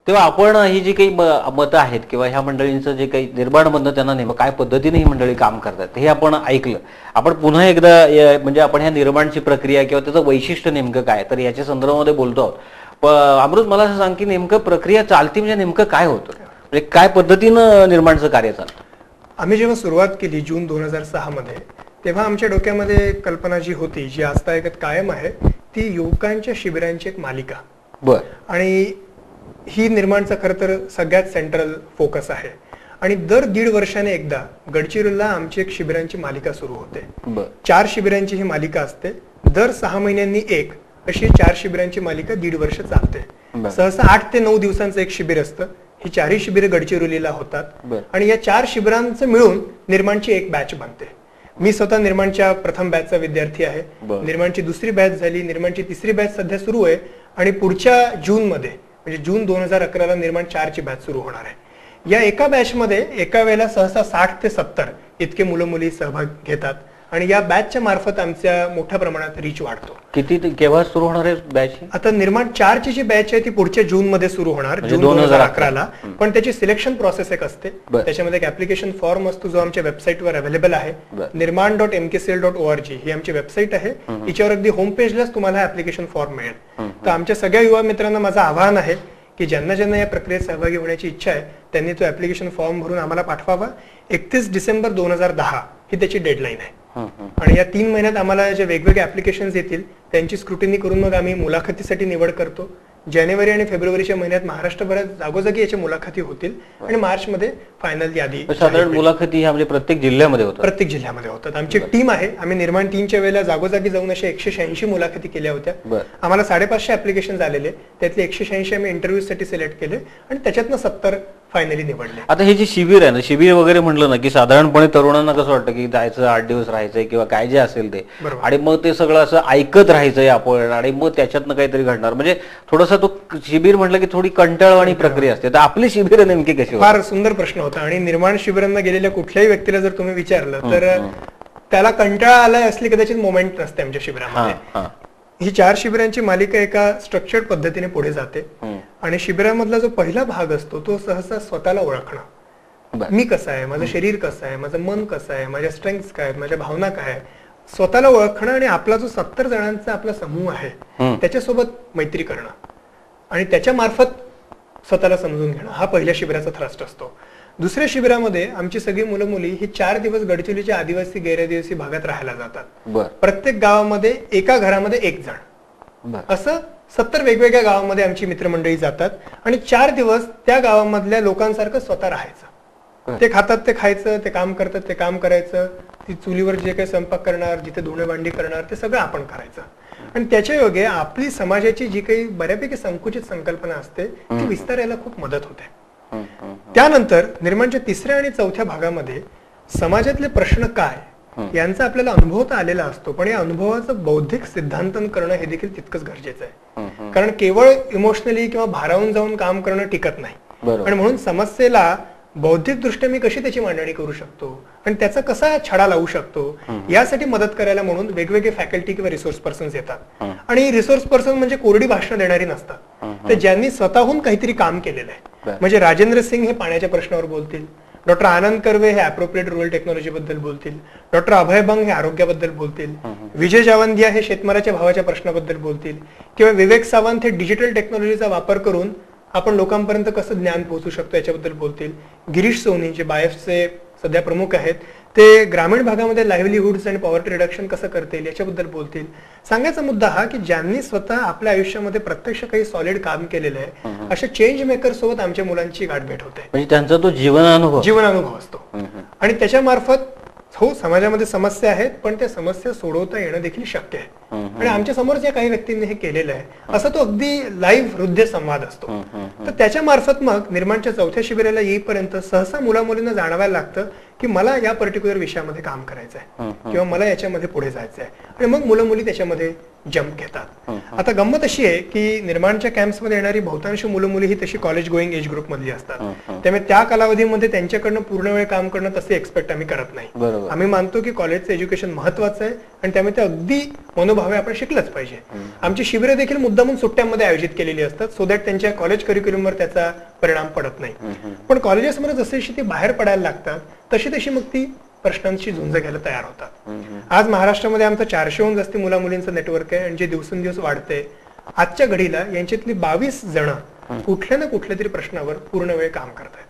तेव्हा आपण ही जी काही मतं आहेत किंवा ह्या मंडळींचं जे काही निर्माण मधनं त्यांना नेमकं काय पद्धतीने ही मंडळी काम करतात हे आपण ऐकलं. आपण पुन्हा एकदा म्हणजे आपण ह्या निर्माणची प्रक्रिया किंवा त्याचं वैशिष्ट्य नेमकं काय तर याच्या संदर्भामध्ये बोलतो आहोत. अमृत, मला असं सांग की नेमकं प्रक्रिया चालती म्हणजे नेमकं काय होतं, म्हणजे काय पद्धतीनं निर्माणचं कार्य चालतं? आम्ही जेव्हा सुरुवात केली जून 2006 मध्ये, तेव्हा आमच्या डोक्यामध्ये कल्पना जी होती, जी आजतागत कायम आहे, ती युवकांच्या शिबिरांची एक मालिका. बर. आणि ही निर्माणचा खरं तर सगळ्यात सेंट्रल फोकस आहे. आणि दर 1.5 वर्षाने एकदा गडचिरोलीला आमची एक शिबिरांची मालिका सुरू होते. 4 शिबिरांची ही मालिका असते. दर 6 महिन्यांनी एक अशी 4 शिबिरांची मालिका 1.5 वर्ष चालते. सहसा 8 ते 9 दिवसांचं एक शिबिर असतं. ही 4ही शिबिर गडचिरोलीला होतात आणि या 4 शिबिरांचं मिळून निर्माणची एक बॅच बनते. मी स्वतः निर्माणच्या प्रथम बॅचचा विद्यार्थी आहे. निर्माणची दुसरी बॅच झाली, निर्माणची तिसरी बॅच सध्या सुरू आहे आणि पुढच्या जून मध्ये म्हणजे जून 2011ला निर्माण 4 ची बॅच सुरू होणार आहे. या एका बॅचमध्ये एका वेळेला सहसा 60 ते 70 इतके मुलं मुली सहभाग घेतात आणि या बॅचच्या मार्फत आमच्या मोठ्या प्रमाणात रीच वाढतो. किती केव्हा सुरू होणार आहे बॅच? आता निर्माण 4 ची जी बॅच आहे ती पुढच्या जून मध्ये सुरू होणार, जून 2011ला. पण त्याची सिलेक्शन प्रोसेस एक असते. त्याच्यामध्ये एक ऍप्लिकेशन फॉर्म असतो जो आमच्या वेबसाईटवर अवेलेबल आहे. निर्माण.mkcl.org ही आमची वेबसाईट आहे. हिच्यावर अगदी होम पेजलाच तुम्हाला ऍप्लिकेशन फॉर्म मिळेल. तर आमच्या सगळ्या युवा मित्रांना माझं आवाहन आहे की ज्यांना ज्यांना या प्रक्रियेत सहभागी होण्याची इच्छा आहे त्यांनी तो ऍप्लिकेशन फॉर्म भरून आम्हाला पाठवावा. 31 डिसेंबर 2010 ही त्याची डेडलाईन आहे. आणि या 3 महिन्यात आम्हाला जे वेगवेगळे ऍप्लिकेशन्स येतील त्यांची स्क्रुटिनी करून मग आम्ही मुलाखतीसाठी निवड करतो. जानेवारी आणि फेब्रुवारीच्या महिन्यात महाराष्ट्रभरात जागोजागी याच्या मुलाखती होतील आणि मार्च मध्ये फायनल यादी. साधारण मुलाखती ह्या म्हणजे प्रत्येक जिल्ह्यामध्ये होतात? प्रत्येक जिल्ह्यामध्ये होतात. आमची टीम आहे. आम्ही निर्माण 3च्या वेळेला जागोजागी जाऊन अशा 186 मुलाखती केल्या होत्या. आम्हाला 550 ऍप्लिकेशन आलेले, त्यातले 186 आम्ही इंटरव्ह्यू साठी सिलेक्ट केले आणि त्याच्यातनं 70 फायनली निवडले. आता हे जे शिबिर आहे ना, शिबिर वगैरे म्हटलं ना की साधारणपणे तरुणांना कसं वाटतं की जायचं 8 दिवस राहायचंय किंवा काय जे असेल ते, आणि मग ते सगळं असं ऐकत राहायचंय आपण आणि मग त्याच्यातनं काहीतरी घडणार, म्हणजे थोडासा तो शिबिर म्हटलं की थोडी कंटाळवाणी प्रक्रिया असते. तर आपली शिबिर नेमकी कशी? फार सुंदर प्रश्न होता. आणि निर्माण शिबिरांना गेलेल्या कुठल्याही व्यक्तीला जर तुम्ही विचारलं तर त्याला कंटाळा आलाय असली कदाचित मोमेंट नसते आमच्या शिबिरामध्ये. ही 4 शिबिरांची मालिका एका स्ट्रक्चर्ड पद्धतीने पुढे जाते आणि शिबिरामधला जो पहिला भाग असतो तो सहसा स्वतःला ओळखणं. मी कसं आहे, माझं शरीर कसं आहे, माझं मन कसं आहे, माझ्या स्ट्रेंग्थ्स काय आहेत, माझ्या भावना काय आहे, स्वतःला ओळखणं आणि आपला जो 70 जणांचा आपला समूह आहे त्याच्यासोबत मैत्री करणं आणि त्याच्या मार्फत स्वतःला समजून घेणं हा पहिल्या शिबिराचा थ्रस्ट असतो. दुसऱ्या शिबिरामध्ये आमची सगळी मुलं मुली ही 4 दिवस गडचिरोलीच्या आदिवासी गैरआदिवासी भागात राहायला जातात. प्रत्येक गावामध्ये एका घरामध्ये 1 जण, असं 70 वेगवेगळ्या गावामध्ये आमची मित्रमंडळी जातात आणि 4 दिवस त्या गावामधल्या लोकांसारखं स्वतः राहायचं. ते खातात ते खायचं, ते काम करतात ते काम करायचं, ती चुलीवर जे काही स्वयंपाक करणार, जिथे धुणे भांडी करणार ते सगळं आपण करायचं. आणि त्याच्या योगे आपली समाजाची जी काही बऱ्यापैकी संकुचित संकल्पना असते ती विस्तारायला खूप मदत होते. त्यानंतर निर्माणच्या 3ऱ्या आणि 4थ्या भागामध्ये समाजातले प्रश्न काय यांचा आपल्याला अनुभव तर आलेला असतो, पण या अनुभवाचं बौद्धिक सिद्धांतन करणं हे देखील तितकंच गरजेचं आहे. कारण केवळ इमोशनली किंवा भारावून जाऊन काम करणं टिकत नाही. आणि म्हणून समस्येला बौद्धिक दृष्ट्या मी कशी त्याची मांडणी करू शकतो आणि त्याचा कसा छडा लावू शकतो यासाठी मदत करायला म्हणून वेगवेगळे फॅकल्टी किंवा रिसोर्स पर्सन्स येतात. आणि रिसोर्स पर्सन म्हणजे कोरडी भाषणं देणारी नसतात, तर ज्यांनी स्वतःहून काहीतरी काम केलेलं आहे. म्हणजे राजेंद्र सिंग हे पाण्याच्या प्रश्नावर बोलतील, डॉक्टर आनंद कर्वे हे अप्रोप्रिएट रुरल टेक्नॉलॉजी बद्दल बोलतील, डॉक्टर अभय बंग हे आरोग्याबद्दल बोलतील, विजय जावंदिया हे शेतमालाच्या भावाच्या प्रश्नाबद्दल बोलतील, किंवा विवेक सावंत हे डिजिटल टेक्नॉलॉजीचा वापर करून आपण लोकांपर्यंत कसं ज्ञान पोहोचू शकतो याच्याबद्दल बोलतील. गिरीश सोनी जे बायफचे सध्या प्रमुख आहेत ते ग्रामीण भागामध्ये लाईव्हलीहुड्स आणि पॉवर्टी रिडक्शन कसं करता येईल याच्याबद्दल बोलतील. सांगायचा मुद्दा हा की ज्यांनी स्वतः आपल्या आयुष्यामध्ये प्रत्यक्ष काही सॉलिड काम केलेलं आहे अशा चेंज मेकर सोबत आमच्या मुलांची गाठभेट होते. म्हणजे त्यांचा तो जीवनानुभव असतो आणि त्याच्या मार्फत हो समाजामध्ये समस्या आहेत पण त्या समस्या सोडवता येणं देखील शक्य आहे. आणि आमच्या समोर ज्या काही व्यक्तींनी हे केलेलं आहे असा तो अगदी लाईव्ह हृदय संवाद असतो. तर त्याच्या मार्फत मग निर्माणच्या 4थ्या शिबिराला येईपर्यंत सहसा मुला मुलींना जाणवायला लागतं की मला या पर्टिक्युलर विषयामध्ये काम करायचं आहे किंवा मला याच्यामध्ये पुढे जायचं आहे आणि मग मुलं मुली त्याच्यामध्ये जम्प घेतात. आता गंमत अशी आहे की निर्माणच्या कॅम्प्समध्ये येणारी बहुतांश मुलं मुली ही तशी कॉलेज गोईंग एज ग्रुप मधली असतात. त्यामुळे त्या कालावधीमध्ये त्यांच्याकडनं पूर्ण वेळ काम करणं तसे एक्सपेक्ट आम्ही करत नाही. आम्ही मानतो की कॉलेजचं एज्युकेशन महत्वाचं आहे आणि त्यामुळे ते अगदी मनोभावे आपण शिकलंच पाहिजे. आमची शिबिरं देखील मुद्दामून सुट्ट्यांमध्ये आयोजित केलेली असतात, सो दॅट त्यांच्या कॉलेज करिक्युलमवर त्याचा परिणाम पडत नाही. पण कॉलेजेसमध्ये जशी ती बाहेर पडायला लागतात तशी तशी मग ती प्रश्नांची झुंज घ्यायला तयार होतात. आज महाराष्ट्रामध्ये आमचं 400हून जास्त मुला मुलींचं नेटवर्क आहे आणि जे दिवसेंदिवस वाढते. आजच्या घडीला यांच्यातली 22 जण कुठल्या ना कुठल्या तरी प्रश्नावर पूर्ण वेळ काम करतात.